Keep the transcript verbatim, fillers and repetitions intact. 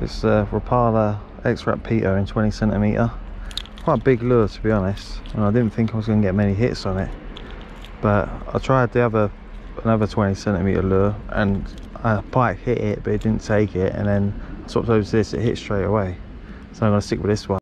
It's a Rapala X-Rap Peto in twenty centimeter. Quite a big lure, to be honest, and I didn't think I was going to get many hits on it. But I tried the other, another twenty centimeter lure, and a pike hit it, but it didn't take it. And then I swapped over to this, it hit straight away. So I'm going to stick with this one.